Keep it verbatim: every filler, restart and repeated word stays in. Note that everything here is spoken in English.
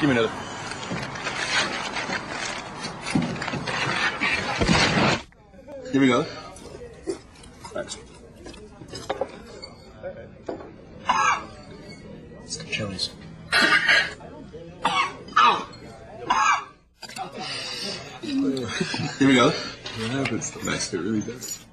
Give me another. Give me another. Thanks. It's the chilies. Give me another. What happens? Nice, it really does.